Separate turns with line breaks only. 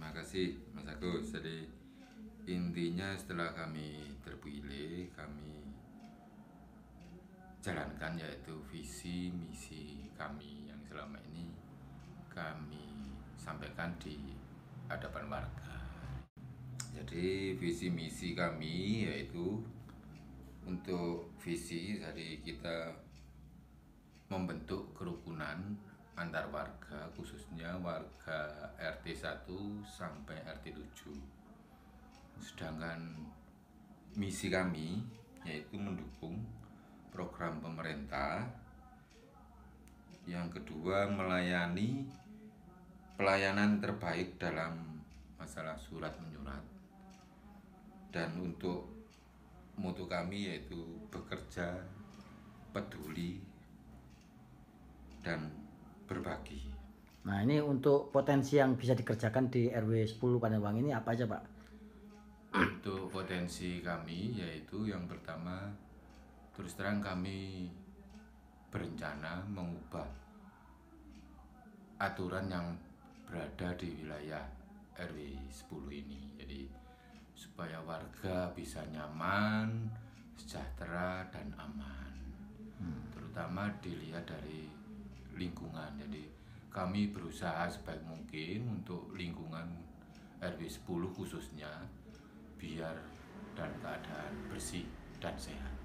Terima kasih Mas Agus. Jadi intinya setelah kami terpilih, kami jalankan yaitu visi misi kami yang selama ini kami sampaikan di hadapan warga. Jadi visi misi kami yaitu untuk visi, jadi kita membentuk kerukunan antar warga, khususnya warga RT 1 sampai RT 7. Sedangkan misi kami yaitu mendukung program pemerintah. Yang kedua, melayani pelayanan terbaik dalam masalah surat menyurat. Dan untuk mutu kami yaitu bekerja, peduli, dan berbagi.
Nah, ini untuk potensi yang bisa dikerjakan di RW 10 Panenwangi ini apa aja, Pak?
Untuk potensi kami yaitu yang pertama, terus terang kami berencana mengubah aturan yang berada di wilayah RW 10 ini. Jadi supaya warga bisa nyaman, sejahtera, dan aman. Terutama dilihat dari lingkungan. Jadi kami berusaha sebaik mungkin untuk lingkungan RW 10 khususnya biar dan keadaan bersih dan sehat.